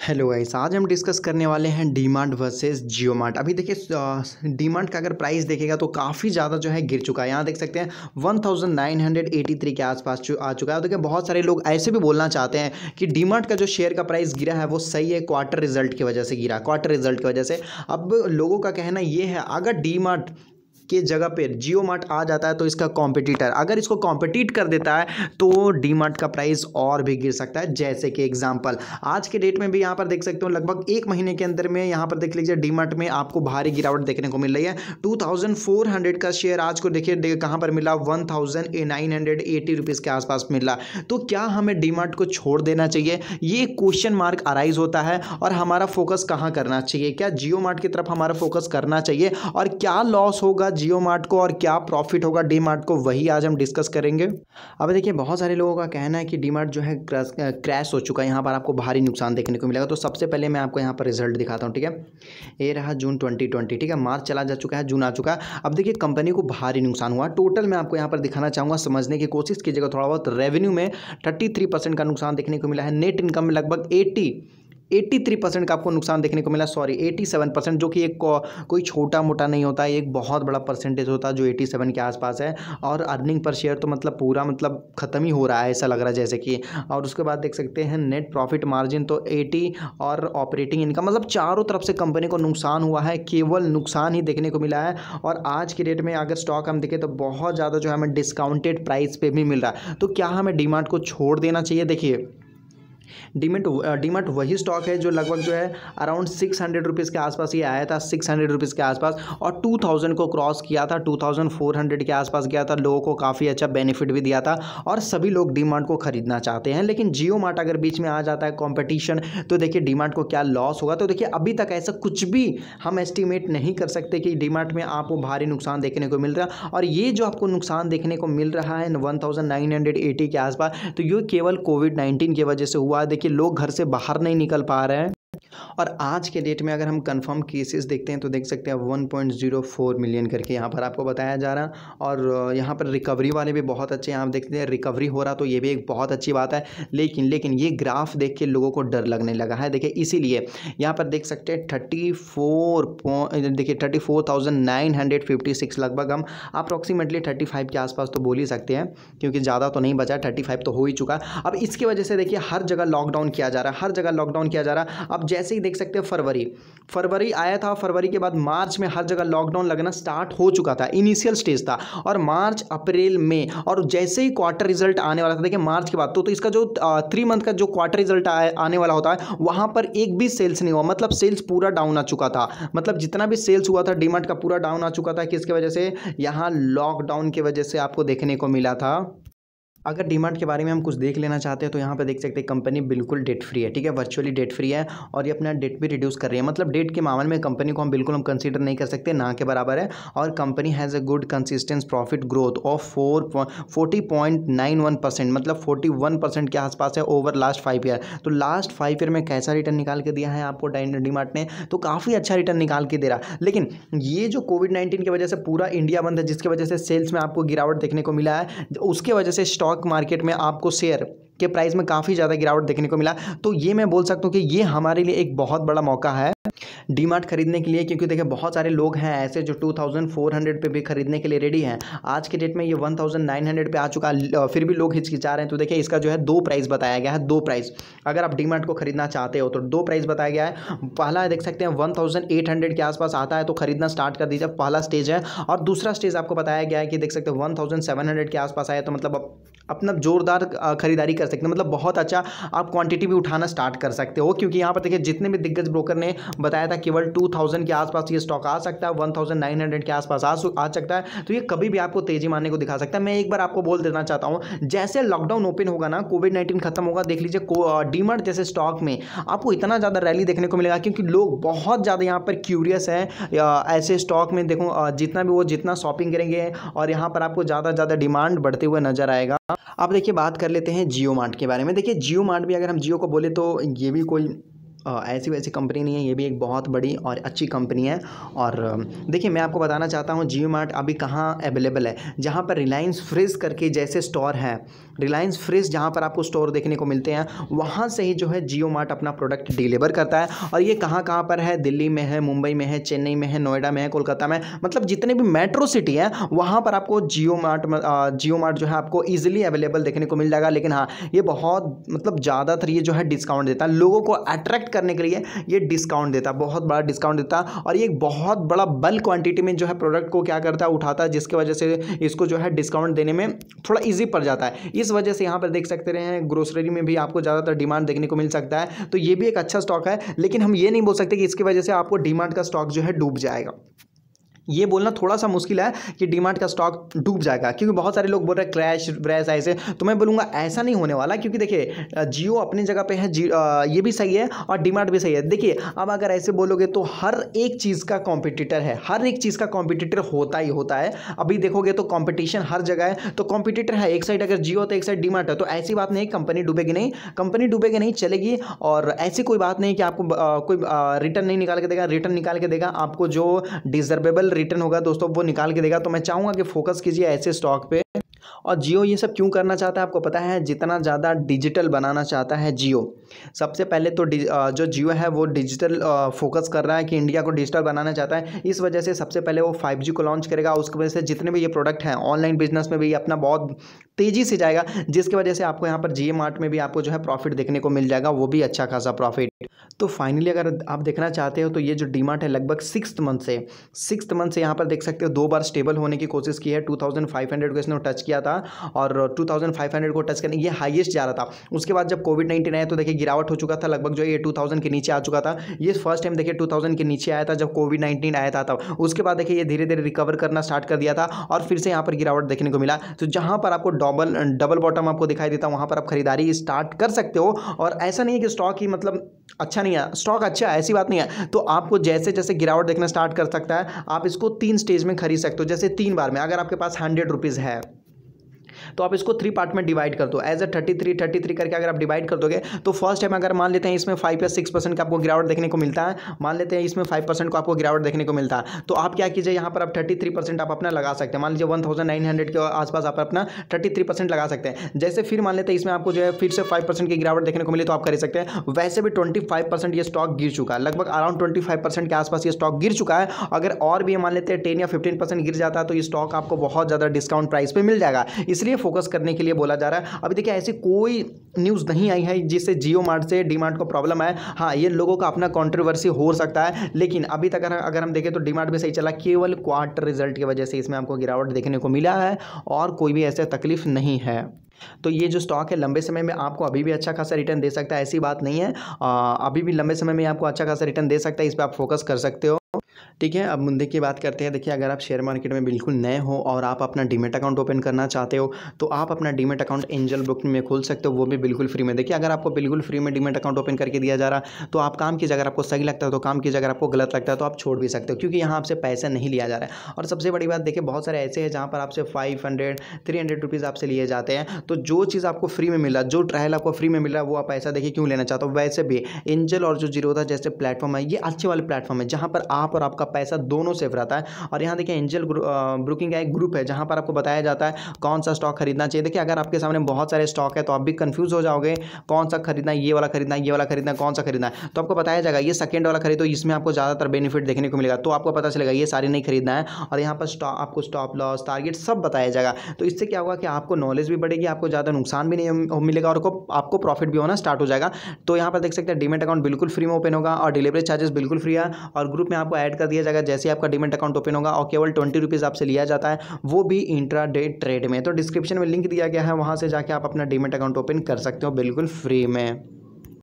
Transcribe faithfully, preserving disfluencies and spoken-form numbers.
Hello guys, आज हम discuss करने वाले हैं डीमार्ट वर्सेस जियो मार्ट। अभी देखिए डीमार्ट का अगर प्राइस देखेगा तो काफ़ी ज़्यादा जो है गिर चुका है। यहाँ देख सकते हैं one thousand nine hundred eighty three के आसपास जो आ चुका है। देखिए बहुत सारे लोग ऐसे भी बोलना चाहते हैं कि डीमार्ट का जो शेयर का प्राइस गिरा है वो सही है, क्वार्टर रिजल्ट की वजह से गिरा, क्वार्टर रिजल्ट की वजह से। अब लोगों का कहना ये है अगर डीमार्ट के जगह पे जियो मार्ट आ जाता है तो इसका कॉम्पिटिटर अगर इसको कॉम्पिटिट कर देता है तो डी मार्ट का प्राइस और भी गिर सकता है। जैसे कि एग्जांपल आज के डेट में भी यहाँ पर देख सकते हो लगभग एक महीने के अंदर में यहाँ पर देख लीजिए डी मार्ट में आपको भारी गिरावट देखने को मिल रही है। टू थाउजेंड फोर हंड्रेड का शेयर आज को देखिए दे, कहाँ पर मिला, one thousand nine hundred eighty rupees के आसपास मिला। तो क्या हमें डी मार्ट को छोड़ देना चाहिए, ये क्वेश्चन मार्क अराइज होता है। और हमारा फोकस कहाँ करना चाहिए, क्या जियो मार्ट की तरफ हमारा फोकस करना चाहिए, और क्या लॉस होगा जियो मार्ट को और क्या प्रॉफिट होगा डी मार्ट को, वही आज हम डिस्कस करेंगे। अब देखिए बहुत सारे लोगों का कहना है कि डी मार्ट जो है क्रैश हो चुका है, यहाँ पर आपको भारी नुकसान देखने को मिलेगा। तो सबसे पहले मैं आपको यहाँ पर रिजल्ट दिखाता हूँ, ठीक है। ये रहा जून ट्वेंटी ट्वेंटी, ठीक है। मार्च चला जा चुका है, जून आ चुका है। अब देखिए कंपनी को भारी नुकसान हुआ। टोटल मैं आपको यहाँ पर दिखाना चाहूँगा, समझने की कोशिश कीजिएगा थोड़ा बहुत। रेवेन्यू में थर्टी थ्री परसेंट का नुकसान देखने को मिला है। नेट इनकम में लगभग एटी एटी थ्री परसेंट का आपको नुकसान देखने को मिला, सॉरी एटी सेवन परसेंट, जो कि एक कोई छोटा मोटा नहीं होता है, एक बहुत बड़ा परसेंटेज होता है जो एटी सेवन के आसपास है। और अर्निंग पर शेयर तो मतलब पूरा मतलब ख़त्म ही हो रहा है ऐसा लग रहा है जैसे कि। और उसके बाद देख सकते हैं नेट प्रॉफिट मार्जिन तो एटी, और ऑपरेटिंग इनकम, मतलब चारों तरफ से कंपनी को नुकसान हुआ है, केवल नुकसान ही देखने को मिला है। और आज की डेट में अगर स्टॉक हम देखें तो बहुत ज़्यादा जो है हमें डिस्काउंटेड प्राइस पे भी मिल रहा है। तो क्या हमें डी मार्ट को छोड़ देना चाहिए? देखिए डीमेट डीमार्ट वही स्टॉक है जो लगभग जो है अराउंड सिक्स हंड्रेड रुपीज़ के आसपास ये आया था, सिक्स हंड्रेड रुपीज़ के आसपास, और टू थाउजेंड को क्रॉस किया था, टू थाउजेंड फोर हंड्रेड के आसपास गया था। लोगों को काफ़ी अच्छा बेनिफिट भी दिया था और सभी लोग डीमार्ट को खरीदना चाहते हैं। लेकिन जियो मार्ट अगर बीच में आ जाता है कंपटीशन, तो देखिए डीमार्ट को क्या लॉस होगा। तो देखिए अभी तक ऐसा कुछ भी हम एस्टिमेट नहीं कर सकते कि डीमार्ट में आपको भारी नुकसान देखने को मिल रहा है। और ये जो आपको नुकसान देखने को मिल रहा है one thousand nine hundred eighty के आसपास, तो ये केवल कोविड नाइन्टीन की वजह से हुआ है। देखिए लोग घर से बाहर नहीं निकल पा रहे हैं। और आज के डेट में अगर हम कंफर्म केसेस देखते हैं तो देख सकते हैं one point zero four million करके यहाँ पर आपको बताया जा रहा। और यहाँ पर रिकवरी वाले भी बहुत अच्छे हैं, आप देखते हैं रिकवरी हो रहा, तो ये भी एक बहुत अच्छी बात है। लेकिन लेकिन ये ग्राफ देख के लोगों को डर लगने लगा है। देखिए इसीलिए यहाँ पर देख सकते हैं थर्टी फोर देखिए thirty four thousand nine hundred fifty six लगभग हम अप्रॉक्सीमेटली थर्टी फाइव के आसपास तो बोल ही सकते हैं, क्योंकि ज़्यादा तो नहीं बचा, थर्टी फाइव तो हो ही चुका। अब इसकी वजह से देखिए हर जगह लॉकडाउन किया जा रहा है, हर जगह लॉकडाउन किया जा रहा है। अब जैसे ही देख सकते हैं फरवरी फरवरी आया था, फरवरी के बाद मार्च में हर जगह लॉकडाउन लगना स्टार्ट हो चुका था, इनिशियल स्टेज था। और मार्च अप्रैल में, और जैसे ही क्वार्टर रिजल्ट आने वाला था, देखिए मार्च के बाद तो, तो इसका जो थ्री मंथ का जो क्वार्टर रिजल्ट आने वाला होता है वहां पर एक भी सेल्स नहीं हुआ, मतलब सेल्स पूरा डाउन आ चुका था। मतलब जितना भी सेल्स हुआ था डीमार्ट का पूरा डाउन आ चुका था। किसकी वजह से? यहाँ लॉकडाउन की वजह से आपको देखने को मिला था। अगर डीमार्ट के बारे में हम कुछ देख लेना चाहते हैं तो यहाँ पे देख सकते हैं कंपनी बिल्कुल डेट फ्री है, ठीक है, वर्चुअली डेट फ्री है। और ये अपना डेट भी रिड्यूस कर रही है, मतलब डेट के मामले में कंपनी को हम बिल्कुल हम कंसीडर नहीं कर सकते, ना के बराबर है। और company has a good consistence profit growth of four forty point nine one percent, मतलब फोर्टी वन परसेंट के आसपास है ओवर लास्ट फाइव ईयर। तो लास्ट फाइव ईयर में कैसा रिटर्न निकाल के दिया है आपको डीमार्ट ने? तो काफ़ी अच्छा रिटर्न निकाल के दे रहा। लेकिन ये जो कोविड नाइन्टीन की वजह से पूरा इंडिया बंद है, जिसकी वजह से सेल्स में आपको गिरावट देखने को मिला है, उसके वजह से स्टॉक मार्केट में आपको शेयर के प्राइस में काफ़ी ज़्यादा गिरावट देखने को मिला। तो ये मैं बोल सकता हूँ कि ये हमारे लिए एक बहुत बड़ा मौका है डीमार्ट खरीदने के लिए, क्योंकि देखिए बहुत सारे लोग हैं ऐसे जो टू थाउजेंड फोर हंड्रेड पे भी खरीदने के लिए रेडी हैं। आज के डेट में ये वन थाउजेंड नाइन हंड्रेड पे आ चुका है, फिर भी लोग हिचकिचा रहे हैं। तो देखिए इसका जो है दो प्राइस बताया गया है, दो प्राइस। अगर आप डीमार्ट को खरीदना चाहते हो तो दो प्राइस बताया गया है। पहला देख सकते हैं वन थाउजेंड एट हंड्रेड के आसपास आता है तो खरीदना स्टार्ट कर दीजिए, पहला स्टेज है। और दूसरा स्टेज आपको बताया गया है कि देख सकते हैं वन थाउजेंड सेवन हंड्रेड के आसपास आया तो मतलब अपना जोरदार खरीदारी कर सकते हैं, मतलब बहुत अच्छा आप क्वांटिटी भी उठाना स्टार्ट कर सकते हो। क्योंकि यहाँ पर देखिए जितने भी दिग्गज ब्रोकर ने बताया था केवल टू थाउजेंड के आसपास ये स्टॉक आ सकता है, वन थाउजेंड नाइन हंड्रेड के आसपास आ आ सकता है। तो ये कभी भी आपको तेजी मारने को दिखा सकता है। मैं एक बार आपको बोल देना चाहता हूँ, जैसे लॉकडाउन ओपन होगा ना, कोविड नाइन्टीन खत्म होगा, देख लीजिए डीमार्ट जैसे स्टॉक में आपको इतना ज़्यादा रैली देखने को मिलेगा, क्योंकि लोग बहुत ज़्यादा यहाँ पर क्यूरियस हैं ऐसे स्टॉक में। देखो जितना भी वो जितना शॉपिंग करेंगे और यहाँ पर आपको ज़्यादा ज़्यादा डिमांड बढ़ते हुए नजर आएगा। अब देखिए बात कर लेते हैं जियो मार्ट के बारे में। देखिए जियो मार्ट भी, अगर हम जियो को बोले तो ये भी कोई ऐसी वैसी कंपनी नहीं है, ये भी एक बहुत बड़ी और अच्छी कंपनी है। और देखिए मैं आपको बताना चाहता हूँ जियो मार्ट अभी कहाँ अवेलेबल है, जहाँ पर रिलायंस फ्रेश करके जैसे स्टोर है, रिलायंस फ्रेश जहाँ पर आपको स्टोर देखने को मिलते हैं, वहाँ से ही जो है जियो मार्ट अपना प्रोडक्ट डिलीवर करता है। और ये कहाँ कहाँ पर है, दिल्ली में है, मुंबई में है, चेन्नई में है, नोएडा में है, कोलकाता में, मतलब जितने भी मेट्रो सिटी है वहाँ पर आपको जियो मार्ट जियो मार्ट जो है आपको ईजिली अवेलेबल देखने को मिल जाएगा। लेकिन हाँ, ये बहुत मतलब ज़्यादातर ये जो है डिस्काउंट देता है, लोगों को अट्रैक्ट करने के लिए ये डिस्काउंट देता है, बहुत बड़ा डिस्काउंट देता है। और ये एक बहुत बड़ा बल्क क्वांटिटी में जो है प्रोडक्ट को क्या करता है, उठाता है, जिसकी वजह से इसको जो है डिस्काउंट देने में थोड़ा ईजी पड़ जाता है। इस वजह से यहाँ पर देख सकते रहे ग्रोसरी में भी आपको ज़्यादातर डिमांड देखने को मिल सकता है। तो ये भी एक अच्छा स्टॉक है, लेकिन हम ये नहीं बोल सकते कि इसकी वजह से आपको डीमार्ट का स्टॉक जो है डूब जाएगा। ये बोलना थोड़ा सा मुश्किल है कि डीमार्ट का स्टॉक डूब जाएगा, क्योंकि बहुत सारे लोग बोल रहे हैं क्रैश व्रैश ऐसे। तो मैं बोलूँगा ऐसा नहीं होने वाला, क्योंकि देखिए जियो अपनी जगह पे है, ये भी सही है और डीमार्ट भी सही है। देखिए अब अगर ऐसे बोलोगे तो हर एक चीज़ का कॉम्पिटिटर है, हर एक चीज़ का कॉम्पिटिटर होता ही होता है। अभी देखोगे तो कॉम्पिटिशन हर जगह है, तो कॉम्पिटिटर है। एक साइड अगर जियो तो एक साइड डीमार्ट है, तो ऐसी बात नहीं कंपनी डूबेगी नहीं, कंपनी डूबेगी नहीं, चलेगी। और ऐसी कोई बात नहीं कि आपको आ, कोई रिटर्न नहीं निकाल के देगा, रिटर्न निकाल के देगा, आपको जो डिजर्वेबल रिटर्न होगा दोस्तों वो निकाल के देगा। तो मैं चाहूँगा कि फोकस कीजिए ऐसे स्टॉक पे। और जियो ये सब क्यों करना चाहता है आपको पता है, जितना ज़्यादा डिजिटल बनाना चाहता है जियो। सबसे पहले तो जो जियो है वो डिजिटल फोकस कर रहा है कि इंडिया को डिजिटल बनाना चाहता है। इस वजह से सबसे पहले वो फाइव जी को लॉन्च करेगा, उसकी वजह से जितने भी ये प्रोडक्ट हैं ऑनलाइन बिजनेस में भी अपना बहुत तेज़ी से जाएगा, जिसकी वजह से आपको यहाँ पर जियो मार्ट में भी आपको जो है प्रॉफिट देखने को मिल जाएगा, वो भी अच्छा खासा प्रॉफिट। तो फाइनली अगर आप देखना चाहते हो तो ये जो डीमार्ट है लगभग सिक्स्थ मंथ से सिक्स्थ मंथ से यहाँ पर देख सकते हो दो बार स्टेबल होने की कोशिश की है। टू थाउजेंड फाइव हंड्रेड को इसने टच किया था और टू थाउजेंड फाइव हंड्रेड को टच करने ये हाईएस्ट जा रहा था। उसके बाद जब कोविड नाइन्टीन आया तो देखिए गिरावट हो चुका था, लगभग जो ये टू थाउजेंड के नीचे आ चुका था। ये फर्स्ट टाइम देखिए टू थाउजेंड के नीचे आया था जब कोविड नाइन्टीन आया था तब। उसके बाद देखिए ये धीरे धीरे रिकवर करना स्टार्ट कर दिया था और फिर से यहाँ पर गिरावट देखने को मिला। तो जहाँ पर आपको डबल डबल बॉटम आपको दिखाई देता वहाँ पर आप खरीदारी स्टार्ट कर सकते हो। और ऐसा नहीं है कि स्टॉक ही मतलब अच्छा नहीं है, स्टॉक अच्छा है, ऐसी बात नहीं है। तो आपको जैसे जैसे गिरावट देखना स्टार्ट कर सकता है, आप इसको तीन स्टेज में खरीद सकते हो। जैसे तीन बार में अगर आपके पास हंड्रेड रुपीज़ है तो आप इसको थ्री पार्ट में डिवाइड कर दो, as a thirty three thirty three करके अगर आप डिवाइड कर दोगे तो फर्स्ट टाइम अगर मान लेते हैं इसमें फाइव या सिक्स परसेंट का आपको गिरावट देखने को मिलता है, मान लेते हैं इसमें फाइव परसेंट को आपको गिरावट देखने को मिलता है, तो आप क्या कीजिए यहाँ पर आप थर्टी थ्री परसेंट आप अपना लगा सकते हैं। मान लीजिए वन थाउजेंड नाइन हंड्रेड के आसपास आप अपना थर्टी थ्री परसेंट लगा सकते हैं। जैसे फिर मान लेते हैं इसमें आपको जो है फिर से फाइव परसेंट की गिरावट देखने को मिले तो आप कर सकते हैं। वैसे भी ट्वेंटी फाइव परसेंट ये स्टॉक गिर चुका है, लगभग अराउंड ट्वेंटी फाइव परसेंट के आसपास ये स्टॉक गिर चुका है। अगर और भी मान लेते हैं टेन या फिफ्टीन परसेंट गिर जाता है तो ये स्टॉक आपको बहुत ज़्यादा डिस्काउंट प्राइस पर मिल जाएगा, इसलिए फोकस करने के लिए बोला जा रहा है। अभी देखिए ऐसी कोई न्यूज़ नहीं आई है जिससे जियो मार्ट से डी मार्ट को प्रॉब्लम है। हाँ, ये लोगों का अपना कंट्रोवर्सी हो सकता है, लेकिन अभी तक अगर हम देखें तो डी मार्ट भी सही चला, केवल क्वार्टर रिजल्ट की वजह से इसमें आपको गिरावट देखने को मिला है और कोई भी ऐसे तकलीफ नहीं है। तो ये जो स्टॉक है लंबे समय में आपको अभी भी अच्छा खासा रिटर्न दे सकता है, ऐसी बात नहीं है। आ, अभी भी लंबे समय में आपको अच्छा खासा रिटर्न दे सकता है, इस पर आप फोकस कर सकते हो। ठीक है, अब मुद्दे की बात करते हैं। देखिए अगर आप शेयर मार्केट में बिल्कुल नए हो और आप अपना डीमेट अकाउंट ओपन करना चाहते हो तो आप अपना डीमेट अकाउंट एंजल ब्रोकिंग में खोल सकते हो, वो भी बिल्कुल फ्री में। देखिए अगर आपको बिल्कुल फ्री में डीमेट अकाउंट ओपन करके दिया जा रहा तो आप काम कीजिए, अगर आपको सही लगता है तो काम कीजिए, अगर आपको गलत लगता है तो आप छोड़ भी सकते हो, क्योंकि यहाँ आपसे पैसा नहीं लिया जा रहा है। और सबसे बड़ी बात देखिए बहुत सारे ऐसे हैं जहाँ पर आपसे five hundred three hundred rupees आपसे लिए जाते हैं। तो जो चीज़ आपको फ्री में मिल रहा है, जो ट्रायल आपको फ्री में मिल रहा है, वो आप पैसा देखिए क्यों लेना चाहते हो। वैसे भी एंजल और जो जीरोधा जैसे प्लेटफॉर्म है ये अच्छे वाले प्लेटफॉर्म है जहाँ पर आप और आपका पैसा दोनों सेफ रहता है। और यहाँ देखिए एंजल ब्रोकिंग का एक ग्रुप है जहाँ पर आपको बताया जाता है कौन सा स्टॉक खरीदना चाहिए। देखिए अगर आपके सामने बहुत सारे स्टॉक है तो आप भी कंफ्यूज हो जाओगे कौन सा खरीदना है, ये वाला खरीदना है, ये वाला खरीदना है, कौन सा खरीदना है। तो आपको बताया जाएगा ये सेकंड वाला खरीदो, इसमें आपको ज़्यादातर बेनिफिट देखने को मिलेगा। तो आपको पता चलेगा ये सारी नहीं खरीदना है और यहाँ पर स्टॉक आपको स्टॉप लॉस टारगेट सब बताया जाएगा। तो इससे क्या होगा कि आपको नॉलेज भी बढ़ेगी, आपको ज़्यादा नुकसान भी नहीं मिलेगा और आपको प्रॉफिट भी होना स्टार्ट हो जाएगा। तो यहाँ पर देख सकते हैं डीमेट अकाउंट बिल्कुल फ्री में ओपन होगा और डिलीवरी चार्जेस बिल्कुल फ्री है और ग्रुप में आपको ऐड कर दिया जाएगा जैसे आपका डीमेट अकाउंट ओपन होगा और केवल ट्वेंटी रुपीज़ आपसे लिया जाता है, वो भी इंट्रा डे ट्रेड में। तो डिस्क्रिप्शन में लिंक दिया गया है, वहाँ से जाके आप अपना डीमेट अकाउंट ओपन कर सकते हो बिल्कुल फ्री में।